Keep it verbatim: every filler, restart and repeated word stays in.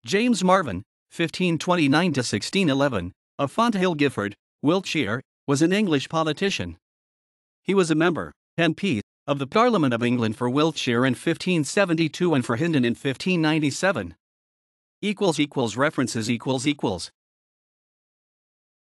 James Marvyn, fifteen twenty-nine to sixteen eleven, of Fonthill, Gifford, Wiltshire, was an English politician. He was a member, M P, of the Parliament of England for Wiltshire in fifteen seventy-two and for Hindon in fifteen ninety-seven. References equals equals